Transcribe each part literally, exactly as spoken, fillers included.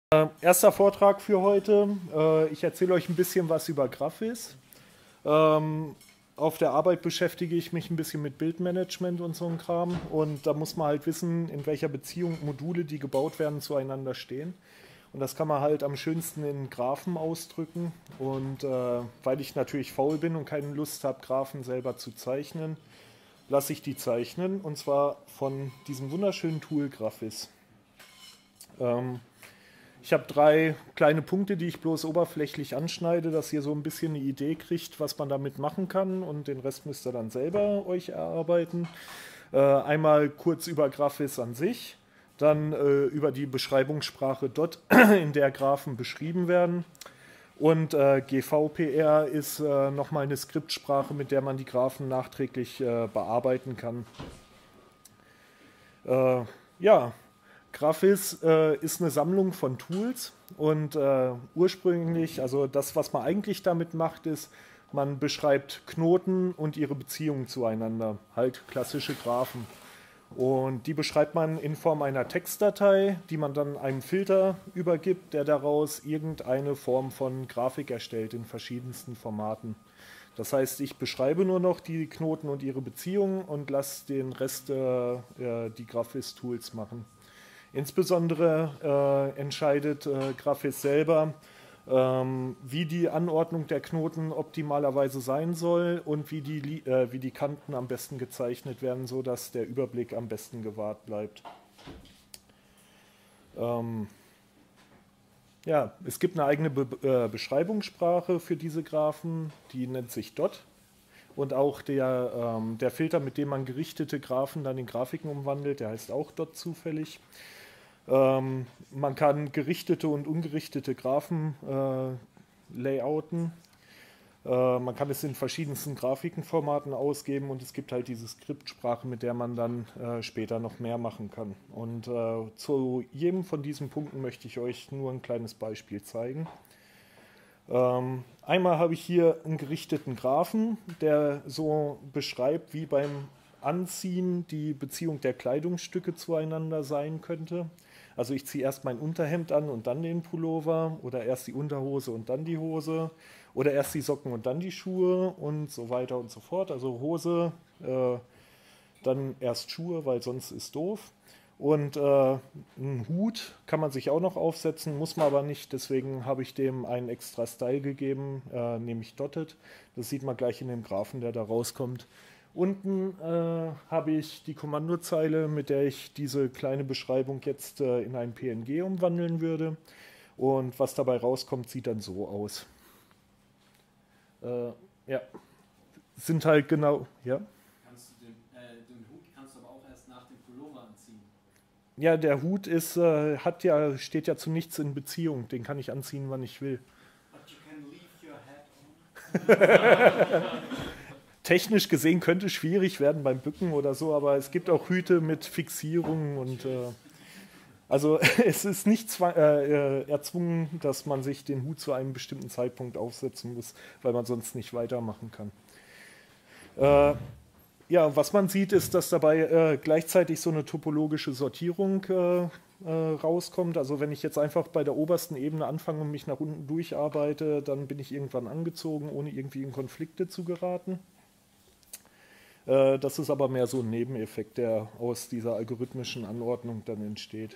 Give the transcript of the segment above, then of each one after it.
Äh, erster Vortrag für heute. Äh, ich erzähle euch ein bisschen was über Graphis. Ähm, auf der Arbeit beschäftige ich mich ein bisschen mit Bildmanagement und so ein Kram. Und da muss man halt wissen, in welcher Beziehung Module, die gebaut werden, zueinander stehen. Und das kann man halt am schönsten in Graphen ausdrücken. Und äh, weil ich natürlich faul bin und keine Lust habe, Graphen selber zu zeichnen, lasse ich die zeichnen. Und zwar von diesem wunderschönen Tool Graphis. Ähm, Ich habe drei kleine Punkte, die ich bloß oberflächlich anschneide, dass ihr so ein bisschen eine Idee kriegt, was man damit machen kann, und den Rest müsst ihr dann selber euch erarbeiten. Äh, einmal kurz über Graphis an sich, dann äh, über die Beschreibungssprache Dot, in der Graphen beschrieben werden. Und äh, G V P R ist äh, nochmal eine Skriptsprache, mit der man die Graphen nachträglich äh, bearbeiten kann. Äh, ja, Graphis äh, ist eine Sammlung von Tools und äh, ursprünglich, also das, was man eigentlich damit macht, ist, man beschreibt Knoten und ihre Beziehungen zueinander, halt klassische Graphen. Und die beschreibt man in Form einer Textdatei, die man dann einem Filter übergibt, der daraus irgendeine Form von Grafik erstellt in verschiedensten Formaten. Das heißt, ich beschreibe nur noch die Knoten und ihre Beziehungen und lasse den Rest äh, die Graphis-Tools machen. Insbesondere äh, entscheidet äh, Graphis selber, ähm, wie die Anordnung der Knoten optimalerweise sein soll und wie die, äh, wie die Kanten am besten gezeichnet werden, sodass der Überblick am besten gewahrt bleibt. Ähm, ja, es gibt eine eigene Be äh, Beschreibungssprache für diese Graphen, die nennt sich Dot. Und auch der, ähm, der Filter, mit dem man gerichtete Graphen dann in Grafiken umwandelt, der heißt auch Dot zufällig. Ähm, man kann gerichtete und ungerichtete Graphen äh, layouten. Äh, man kann es in verschiedensten Grafikenformaten ausgeben, und es gibt halt diese Skriptsprache, mit der man dann äh, später noch mehr machen kann. Und äh, zu jedem von diesen Punkten möchte ich euch nur ein kleines Beispiel zeigen. Ähm, einmal habe ich hier einen gerichteten Graphen, der so beschreibt, wie beim Anziehen die Beziehung der Kleidungsstücke zueinander sein könnte. Also ich ziehe erst mein Unterhemd an und dann den Pullover, oder erst die Unterhose und dann die Hose, oder erst die Socken und dann die Schuhe und so weiter und so fort. Also Hose, äh, dann erst Schuhe, weil sonst ist doof. Und äh, einen Hut kann man sich auch noch aufsetzen, muss man aber nicht. Deswegen habe ich dem einen extra Style gegeben, äh, nämlich Dotted. Das sieht man gleich in dem Graphen, der da rauskommt. Unten äh, habe ich die Kommandozeile, mit der ich diese kleine Beschreibung jetzt äh, in ein P N G umwandeln würde. Und was dabei rauskommt, sieht dann so aus. Äh, ja, sind halt genau, ja. Kannst du den, äh, den Hut kannst du aber auch erst nach dem Pullover anziehen. Ja, der Hut ist, äh, hat ja, steht ja zu nichts in Beziehung. Den kann ich anziehen, wann ich will. But you can leave your hat on. Technisch gesehen könnte es schwierig werden beim Bücken oder so, aber es gibt auch Hüte mit Fixierungen und äh, also es ist nicht zwang, äh, erzwungen, dass man sich den Hut zu einem bestimmten Zeitpunkt aufsetzen muss, weil man sonst nicht weitermachen kann. Äh, ja, was man sieht, ist, dass dabei äh, gleichzeitig so eine topologische Sortierung äh, äh, rauskommt. Also wenn ich jetzt einfach bei der obersten Ebene anfange und mich nach unten durcharbeite, dann bin ich irgendwann angezogen, ohne irgendwie in Konflikte zu geraten. Äh, das ist aber mehr so ein Nebeneffekt, der aus dieser algorithmischen Anordnung dann entsteht.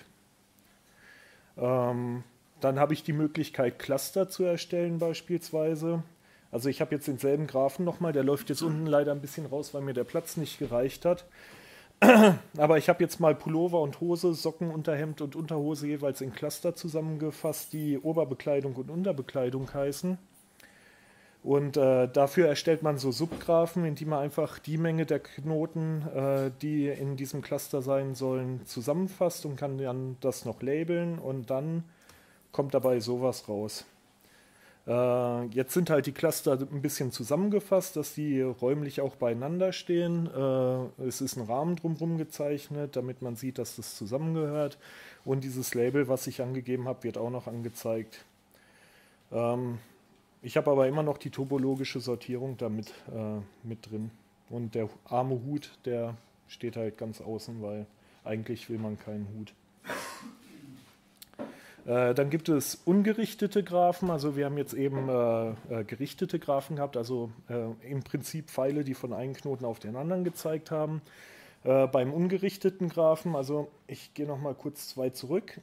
Ähm, dann habe ich die Möglichkeit, Cluster zu erstellen beispielsweise. Also ich habe jetzt denselben Graphen nochmal, der läuft jetzt unten leider ein bisschen raus, weil mir der Platz nicht gereicht hat. Aber ich habe jetzt mal Pullover und Hose, Socken, Unterhemd und Unterhose jeweils in Cluster zusammengefasst, die Oberbekleidung und Unterbekleidung heißen. Und äh, dafür erstellt man so Subgraphen, in die man einfach die Menge der Knoten, äh, die in diesem Cluster sein sollen, zusammenfasst und kann dann das noch labeln, und dann kommt dabei sowas raus. Äh, jetzt sind halt die Cluster ein bisschen zusammengefasst, dass die räumlich auch beieinander stehen. Äh, es ist ein Rahmen drumherum gezeichnet, damit man sieht, dass das zusammengehört. Und dieses Label, was ich angegeben habe, wird auch noch angezeigt. Ähm, ich habe aber immer noch die topologische Sortierung damit äh, mit drin. Und der arme Hut, der steht halt ganz außen, weil eigentlich will man keinen Hut. Äh, dann gibt es ungerichtete Graphen, also wir haben jetzt eben äh, äh, gerichtete Graphen gehabt, also äh, im Prinzip Pfeile, die von einem Knoten auf den anderen gezeigt haben. Äh, beim ungerichteten Graphen, also ich gehe noch mal kurz zwei zurück.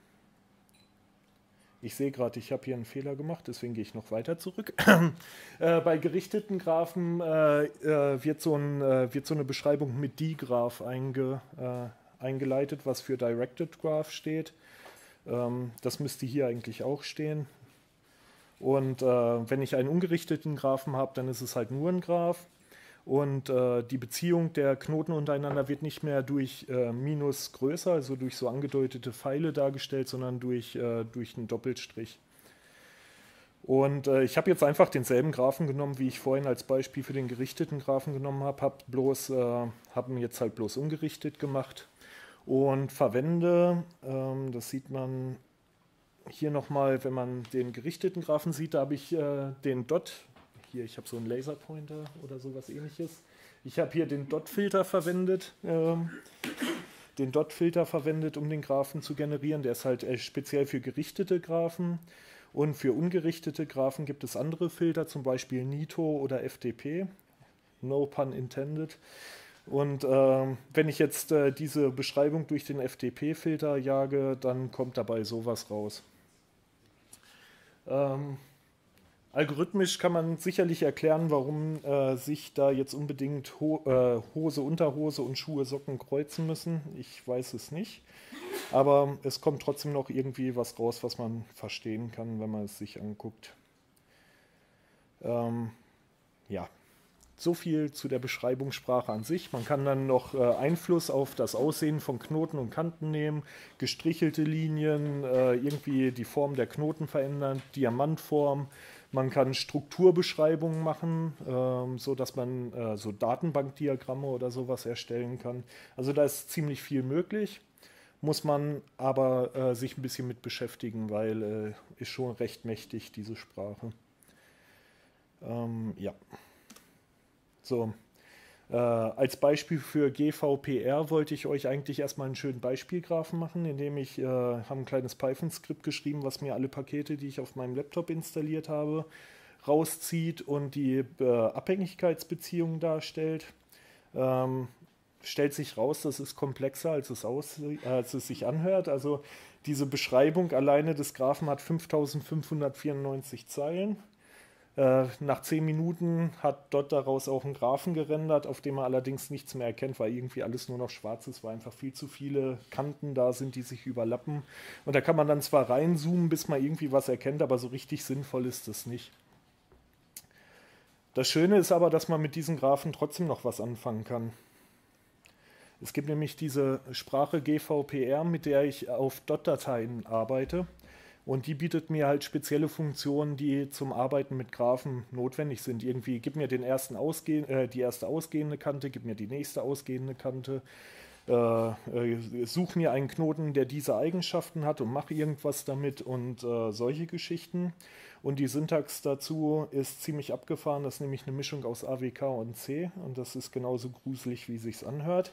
Ich sehe gerade, ich habe hier einen Fehler gemacht, deswegen gehe ich noch weiter zurück. äh, bei gerichteten Graphen äh, äh, wird, so ein, äh, wird so eine Beschreibung mit D-Graph einge, äh, eingeleitet, was für Directed Graph steht. Ähm, das müsste hier eigentlich auch stehen. Und äh, wenn ich einen ungerichteten Graphen habe, dann ist es halt nur ein Graph. Und äh, die Beziehung der Knoten untereinander wird nicht mehr durch äh, Minus größer, also durch so angedeutete Pfeile dargestellt, sondern durch, äh, durch einen Doppelstrich. Und äh, ich habe jetzt einfach denselben Graphen genommen, wie ich vorhin als Beispiel für den gerichteten Graphen genommen habe, habe bloß, äh, habe ihn jetzt halt bloß ungerichtet gemacht und verwende, ähm, das sieht man hier nochmal, wenn man den gerichteten Graphen sieht, da habe ich äh, den Dot. Hier, ich habe so einen Laserpointer oder sowas ähnliches. Ich habe hier den Dot-Filter verwendet, ähm, den Dot-Filter verwendet, um den Graphen zu generieren. Der ist halt äh, speziell für gerichtete Graphen. Und für ungerichtete Graphen gibt es andere Filter, zum Beispiel Nito oder F D P. No pun intended. Und ähm, wenn ich jetzt äh, diese Beschreibung durch den F D P-Filter jage, dann kommt dabei sowas raus. Ähm, Algorithmisch kann man sicherlich erklären, warum äh, sich da jetzt unbedingt Ho äh, Hose, Unterhose und Schuhe, Socken kreuzen müssen. Ich weiß es nicht. Aber es kommt trotzdem noch irgendwie was raus, was man verstehen kann, wenn man es sich anguckt. Ähm, ja, so viel zu der Beschreibungssprache an sich. Man kann dann noch äh, Einfluss auf das Aussehen von Knoten und Kanten nehmen, gestrichelte Linien, äh, irgendwie die Form der Knoten verändern, Diamantform. Man kann Strukturbeschreibungen machen, ähm, so dass man äh, so Datenbankdiagramme oder sowas erstellen kann. Also da ist ziemlich viel möglich, muss man aber äh, sich ein bisschen mit beschäftigen, weil äh, ist schon recht mächtig, diese Sprache. Ähm, ja. So. Äh, als Beispiel für G V P R wollte ich euch eigentlich erstmal einen schönen Beispielgraphen machen, indem ich äh, habe ein kleines Python-Skript geschrieben, was mir alle Pakete, die ich auf meinem Laptop installiert habe, rauszieht und die äh, Abhängigkeitsbeziehungen darstellt. Ähm, stellt sich raus, das ist komplexer, als es, aus, äh, als es sich anhört. Also diese Beschreibung alleine des Graphen hat fünftausendfünfhundertvierundneunzig Zeilen. Nach zehn Minuten hat Dot daraus auch einen Graphen gerendert, auf dem man allerdings nichts mehr erkennt, weil irgendwie alles nur noch schwarz ist, weil einfach viel zu viele Kanten da sind, die sich überlappen. Und da kann man dann zwar reinzoomen, bis man irgendwie was erkennt, aber so richtig sinnvoll ist das nicht. Das Schöne ist aber, dass man mit diesen Graphen trotzdem noch was anfangen kann. Es gibt nämlich diese Sprache G V P R, mit der ich auf Dot-Dateien arbeite. Und die bietet mir halt spezielle Funktionen, die zum Arbeiten mit Graphen notwendig sind. Irgendwie gib mir den ersten ausgeh äh, die erste ausgehende Kante, gib mir die nächste ausgehende Kante, äh, äh, such mir einen Knoten, der diese Eigenschaften hat und mach irgendwas damit und äh, solche Geschichten. Und die Syntax dazu ist ziemlich abgefahren. Das ist nämlich eine Mischung aus A W K und C und das ist genauso gruselig, wie sich's anhört.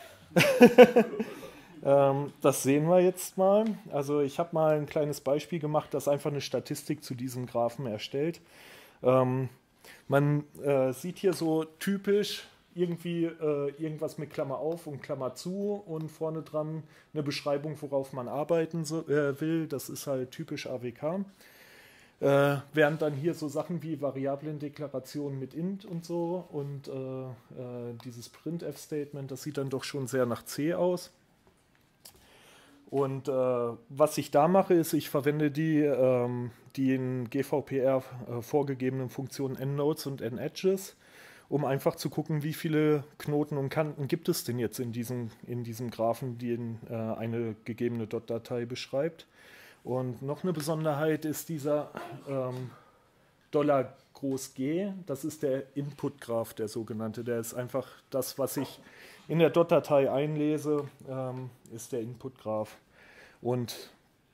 Ähm, das sehen wir jetzt mal. Also ich habe mal ein kleines Beispiel gemacht, das einfach eine Statistik zu diesem Graphen erstellt. Ähm, man äh, sieht hier so typisch irgendwie äh, irgendwas mit Klammer auf und Klammer zu und vorne dran eine Beschreibung, worauf man arbeiten so, äh, will. Das ist halt typisch A W K. Äh, während dann hier so Sachen wie Variablendeklarationen mit int und so und äh, äh, dieses Printf-Statement, das sieht dann doch schon sehr nach C aus. Und äh, was ich da mache, ist, ich verwende die, ähm, die in G V P R äh, vorgegebenen Funktionen Endnodes und Endedges, um einfach zu gucken, wie viele Knoten und Kanten gibt es denn jetzt in diesem, in diesem Graphen, die in, äh, eine gegebene Dot-Datei beschreibt. Und noch eine Besonderheit ist dieser ähm, Dollar groß G, das ist der Input-Graph, der sogenannte. Der ist einfach das, was ich in der Dot-Datei einlese, ähm, ist der Input-Graph. Und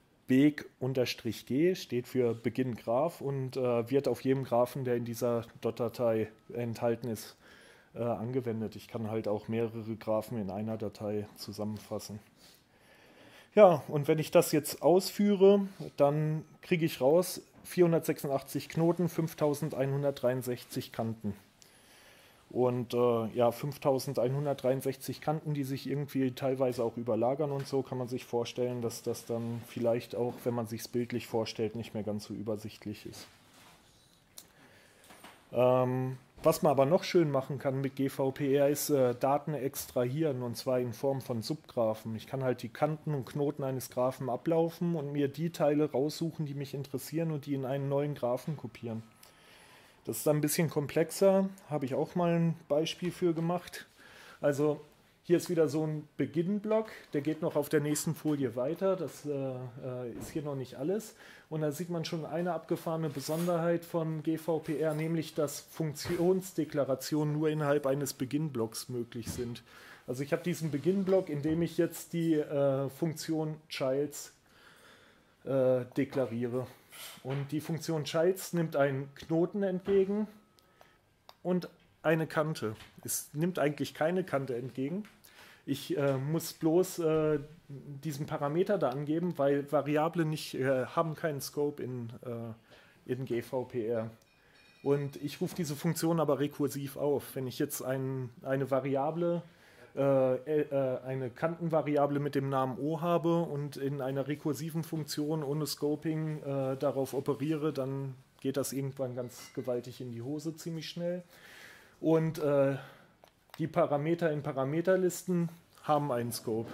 Beg-G steht für Beginn Graph und äh, wird auf jedem Graphen, der in dieser Dot-Datei enthalten ist, äh, angewendet. Ich kann halt auch mehrere Graphen in einer Datei zusammenfassen. Ja, und wenn ich das jetzt ausführe, dann kriege ich raus vierhundertsechsundachtzig Knoten, fünftausendeinhundertdreiundsechzig Kanten. Und äh, ja, fünftausendeinhundertdreiundsechzig Kanten, die sich irgendwie teilweise auch überlagern und so, kann man sich vorstellen, dass das dann vielleicht auch, wenn man sich es bildlich vorstellt, nicht mehr ganz so übersichtlich ist. Ähm, was man aber noch schön machen kann mit G V P R ist äh, Daten extrahieren, und zwar in Form von Subgraphen. Ich kann halt die Kanten und Knoten eines Graphen ablaufen und mir die Teile raussuchen, die mich interessieren, und die in einen neuen Graphen kopieren. Das ist dann ein bisschen komplexer, habe ich auch mal ein Beispiel für gemacht. Also hier ist wieder so ein Beginn-Block, der geht noch auf der nächsten Folie weiter, das äh, ist hier noch nicht alles. Und da sieht man schon eine abgefahrene Besonderheit von G V P R, nämlich dass Funktionsdeklarationen nur innerhalb eines Beginn-Blocks möglich sind. Also ich habe diesen Beginn-Block, in dem ich jetzt die äh, Funktion Childs äh, deklariere. Und die Funktion Childs nimmt einen Knoten entgegen und eine Kante. Es nimmt eigentlich keine Kante entgegen. Ich äh, muss bloß äh, diesen Parameter da angeben, weil Variablen nicht, äh, haben keinen Scope in, äh, in G V P R. Und ich rufe diese Funktion aber rekursiv auf. Wenn ich jetzt ein, eine Variable, äh, äh, eine Kantenvariable mit dem Namen O habe und in einer rekursiven Funktion ohne Scoping äh, darauf operiere, dann geht das irgendwann ganz gewaltig in die Hose, ziemlich schnell. Und äh, die Parameter in Parameterlisten haben einen Scope.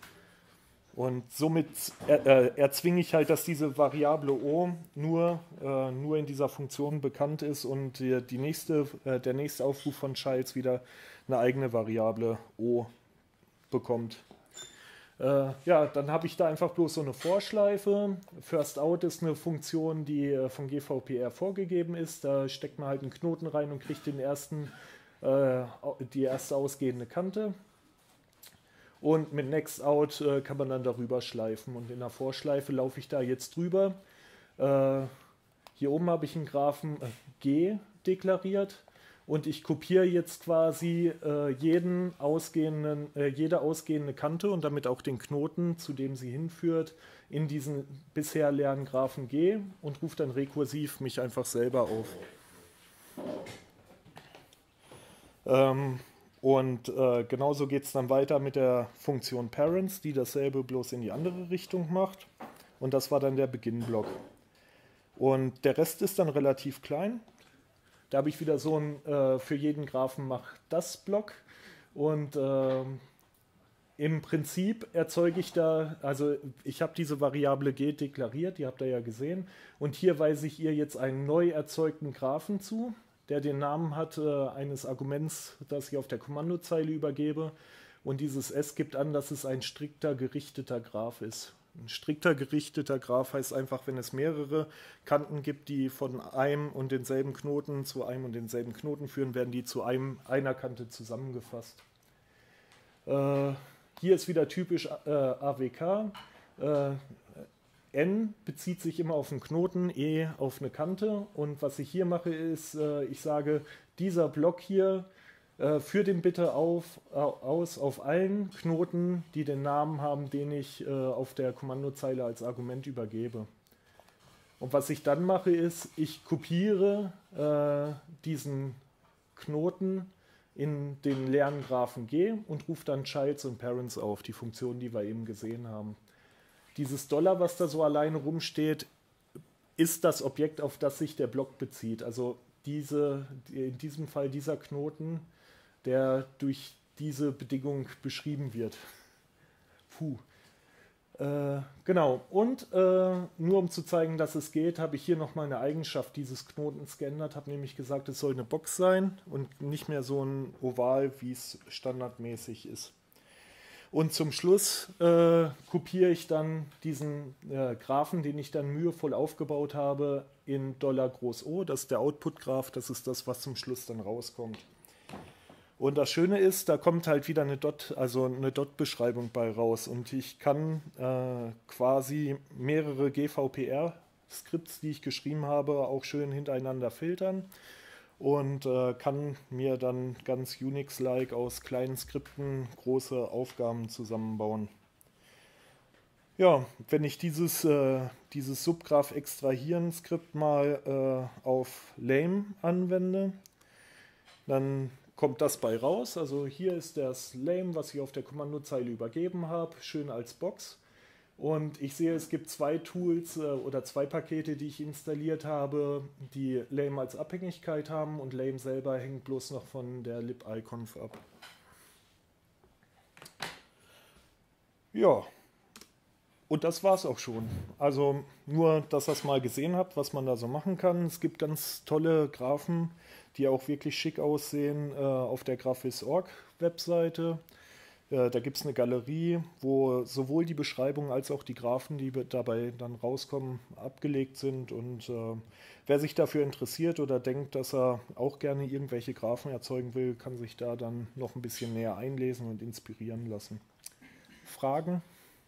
Und somit er, äh, erzwinge ich halt, dass diese Variable O nur, äh, nur in dieser Funktion bekannt ist und die, die nächste, äh, der nächste Aufruf von Childs wieder eine eigene Variable O bekommt. Äh, ja, dann habe ich da einfach bloß so eine Vorschleife. First out ist eine Funktion, die äh, von G V P R vorgegeben ist. Da steckt man halt einen Knoten rein und kriegt den ersten, äh, die erste ausgehende Kante. Und mit Next Out äh, kann man dann darüber schleifen. Und in der Vorschleife laufe ich da jetzt drüber. Äh, hier oben habe ich einen Graphen äh, G deklariert. Und ich kopiere jetzt quasi äh, jeden ausgehenden, äh, jede ausgehende Kante und damit auch den Knoten, zu dem sie hinführt, in diesen bisher leeren Graphen G und rufe dann rekursiv mich einfach selber auf. Ähm, und äh, genauso geht es dann weiter mit der Funktion Parents, die dasselbe bloß in die andere Richtung macht. Und das war dann der Beginnblock. Und der Rest ist dann relativ klein. Da habe ich wieder so ein äh, für jeden Graphen mach das Block. Und äh, im Prinzip erzeuge ich da, also ich habe diese Variable G deklariert, die habt ihr ja gesehen. Und hier weise ich ihr jetzt einen neu erzeugten Graphen zu, der den Namen hat äh, eines Arguments, das ich auf der Kommandozeile übergebe. Und dieses S gibt an, dass es ein strikter gerichteter Graph ist. Ein strikter gerichteter Graph heißt einfach, wenn es mehrere Kanten gibt, die von einem und denselben Knoten zu einem und denselben Knoten führen, werden die zu einem, einer Kante zusammengefasst. Äh, hier ist wieder typisch äh, A W K. Äh, N bezieht sich immer auf einen Knoten, E auf eine Kante. Und was ich hier mache, ist, äh, ich sage, dieser Block hier, äh, führ den bitte auf, äh, aus auf allen Knoten, die den Namen haben, den ich äh, auf der Kommandozeile als Argument übergebe. Und was ich dann mache, ist, ich kopiere äh, diesen Knoten in den leeren Graphen G und rufe dann Childs und Parents auf, die Funktionen, die wir eben gesehen haben. Dieses Dollar, was da so alleine rumsteht, ist das Objekt, auf das sich der Block bezieht. Also diese, in diesem Fall dieser Knoten, der durch diese Bedingung beschrieben wird. Puh. Äh, genau. Und äh, nur um zu zeigen, dass es geht, habe ich hier nochmal eine Eigenschaft dieses Knotens geändert. Habe nämlich gesagt, es soll eine Box sein und nicht mehr so ein Oval, wie es standardmäßig ist. Und zum Schluss äh, kopiere ich dann diesen äh, Graphen, den ich dann mühevoll aufgebaut habe, in Dollar groß O. Das ist der Output-Graph, das ist das, was zum Schluss dann rauskommt. Und das Schöne ist, da kommt halt wieder eine Dot, also eine Dot-Beschreibung bei raus. Und ich kann äh, quasi mehrere G V P R-Skripts, die ich geschrieben habe, auch schön hintereinander filtern. Und äh, kann mir dann ganz Unix-like aus kleinen Skripten große Aufgaben zusammenbauen. Ja, wenn ich dieses, äh, dieses Subgraph extrahieren Skript mal äh, auf Lame anwende, dann kommt das bei raus. Also hier ist das Lame, was ich auf der Kommandozeile übergeben habe, schön als Box. Und ich sehe, es gibt zwei Tools äh, oder zwei Pakete, die ich installiert habe, die Lame als Abhängigkeit haben, und Lame selber hängt bloß noch von der libiconf ab. Ja, und das war's auch schon. Also nur, dass ihr es mal gesehen habt, was man da so machen kann. Es gibt ganz tolle Graphen, die auch wirklich schick aussehen, äh, auf der graphis punkt org Webseite. Äh, da gibt es eine Galerie, wo sowohl die Beschreibung als auch die Graphen, die dabei dann rauskommen, abgelegt sind. Und äh, wer sich dafür interessiert oder denkt, dass er auch gerne irgendwelche Graphen erzeugen will, kann sich da dann noch ein bisschen näher einlesen und inspirieren lassen. Fragen?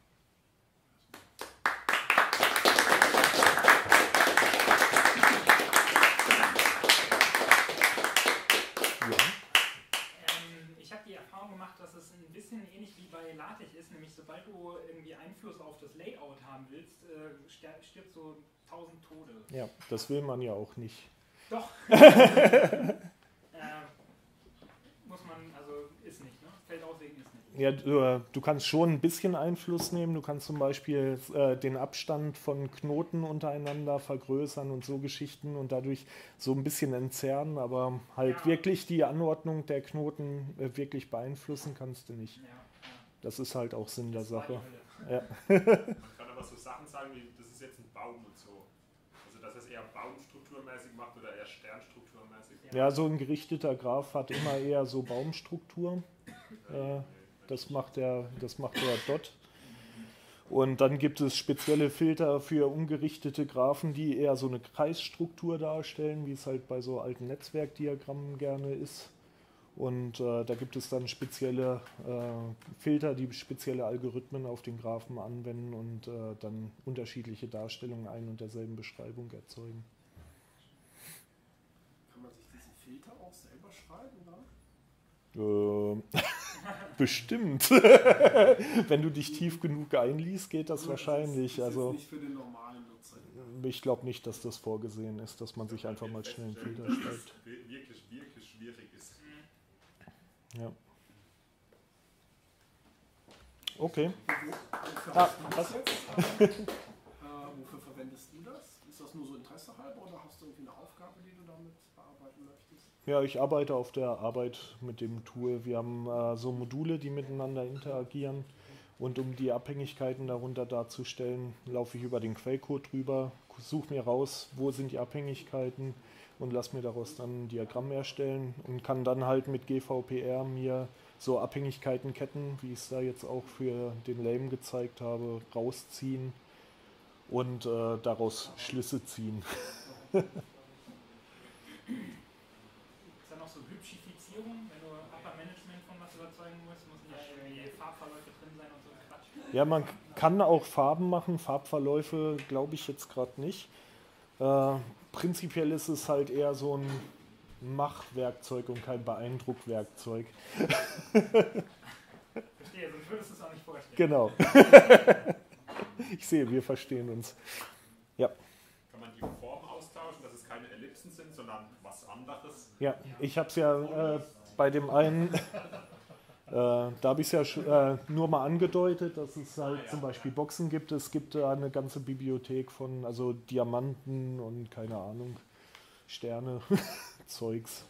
Sobald du irgendwie Einfluss auf das Layout haben willst, äh, stirbt so tausend Tode. Ja, das will man ja auch nicht. Doch. äh, muss man, also ist nicht, ne? Feld auslegen ist nicht. Ja, du, du kannst schon ein bisschen Einfluss nehmen. Du kannst zum Beispiel äh, den Abstand von Knoten untereinander vergrößern und so Geschichten und dadurch so ein bisschen entzerren, aber halt ja. wirklich die Anordnung der Knoten äh, wirklich beeinflussen kannst du nicht. Ja. Das ist halt auch Sinn der Sache. Ja. Man kann aber so Sachen sagen wie, das ist jetzt ein Baum und so. Also dass es eher baumstrukturmäßig macht oder eher sternstrukturmäßig. Ja, so ein gerichteter Graph hat immer eher so Baumstruktur. Äh, das macht der, das macht der Dot. Und dann gibt es spezielle Filter für ungerichtete Graphen, die eher so eine Kreisstruktur darstellen, wie es halt bei so alten Netzwerkdiagrammen gerne ist. Und äh, da gibt es dann spezielle äh, Filter, die spezielle Algorithmen auf den Graphen anwenden und äh, dann unterschiedliche Darstellungen ein und derselben Beschreibung erzeugen. Kann man sich diesen Filter auch selber schreiben, oder? Äh, bestimmt. Wenn du dich tief genug einliest, geht das also wahrscheinlich. Das ist, das also, ist nicht für den normalen Nutzer. Ich glaube nicht, dass das vorgesehen ist, dass man sich einfach mal schnell einen Filter schreibt. Wirklich, wirklich schwierig ist. Ja. Okay. Wofür, ah, was? Jetzt? äh, wofür verwendest du das? Ist das nur so Interesse halber oder hast du irgendwie eine Aufgabe, die du damit bearbeiten möchtest? Ja, ich arbeite auf der Arbeit mit dem Tool. Wir haben äh, so Module, die miteinander interagieren. Und um die Abhängigkeiten darunter darzustellen, laufe ich über den Quellcode drüber, suche mir raus, wo sind die Abhängigkeiten und lasse mir daraus dann ein Diagramm erstellen und kann dann halt mit G V P R mir so Abhängigkeitenketten, wie ich es da jetzt auch für den Lame gezeigt habe, rausziehen und äh, daraus Schlüsse ziehen. Ist da noch so Hübschifizierung, wenn du Upper Management von was überzeugen musst, müssen ja irgendwie Farbverläufe drin sein und so Quatsch? Ja, man kann auch Farben machen, Farbverläufe glaube ich jetzt gerade nicht. Äh, prinzipiell ist es halt eher so ein Machwerkzeug und kein Beeindruckwerkzeug. Verstehe, sonst würdest du es auch nicht vorstellen. Genau. Ich sehe, wir verstehen uns. Ja. Kann man die Form austauschen, dass es keine Ellipsen sind, sondern was anderes? Ja, ich habe es ja äh, bei dem einen, äh, da habe ich es ja äh, nur mal angedeutet, dass es halt zum Beispiel Boxen gibt. Es gibt da eine ganze Bibliothek von, also Diamanten und keine Ahnung, Sterne, Zeugs.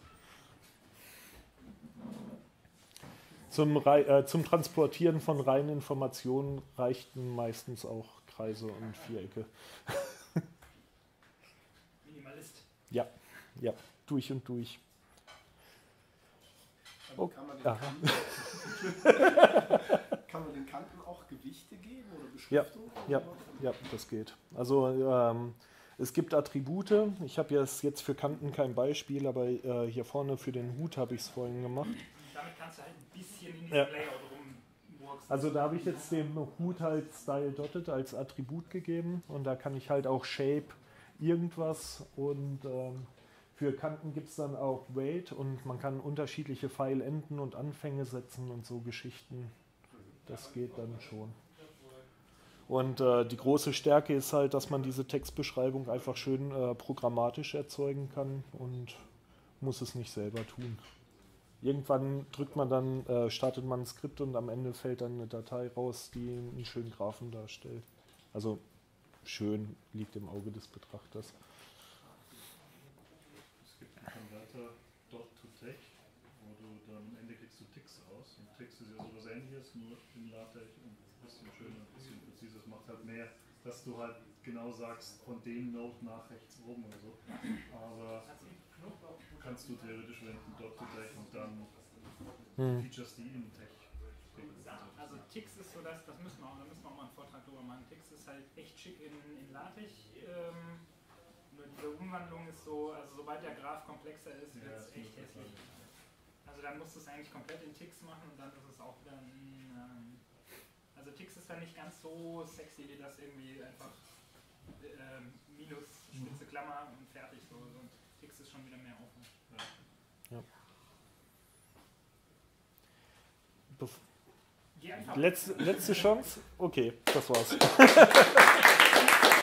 Zum, äh, zum Transportieren von reinen Informationen reichten meistens auch Kreise und Vierecke. Minimalist. Ja, ja, durch und durch. Oh, kann, man aha. kann man den Kanten auch Gewichte geben oder Ja, Beschriftung? ja, ja, das geht. Also ähm, es gibt Attribute. Ich habe jetzt, jetzt für Kanten kein Beispiel, aber äh, hier vorne für den Hut habe ich es vorhin gemacht. Damit kannst du halt ein bisschen in diesem Ja. Layout rumwurzeln. Also da habe ich jetzt dem Hut halt Style Dotted als Attribut gegeben und da kann ich halt auch Shape irgendwas und ähm, für Kanten gibt es dann auch Weight und man kann unterschiedliche Pfeilenden und Anfänge setzen und so Geschichten. Das geht dann schon. Und äh, die große Stärke ist halt, dass man diese Textbeschreibung einfach schön äh, programmatisch erzeugen kann und muss es nicht selber tun. Irgendwann drückt man dann, äh, startet man ein Skript und am Ende fällt dann eine Datei raus, die einen schönen Graphen darstellt. Also schön liegt im Auge des Betrachters. Es gibt einen Konverter Dot to Text, wo du dann am Ende kriegst du Ticks raus. Und Ticks ist ja sowas Ähnliches, nur in LaTeX und ein bisschen schöner, ein bisschen präziser. Das macht halt mehr, dass du halt genau sagst, von dem Node nach rechts oben oder so. Aber kannst du theoretisch wenden, Dot to Text und dann Hm. Features, die in Tech stecken. Also Tix ist so, dass, das müssen wir auch, da müssen wir auch mal einen Vortrag drüber machen. Tix ist halt echt schick in, in LaTeX. Ähm, nur diese Umwandlung ist so, also sobald der Graph komplexer ist, Ja, wird es das echt muss hässlich. Also dann musst du es eigentlich komplett in Tix machen und dann ist es auch wieder ein, ähm, also Tix ist dann nicht ganz so sexy wie das irgendwie einfach ähm, Minus, spitze Klammer und fertig. So, so ein Tix ist schon wieder mehr Aufwand. Ja. Bef Geh einfach. Letzte, letzte Chance? Okay, das war's.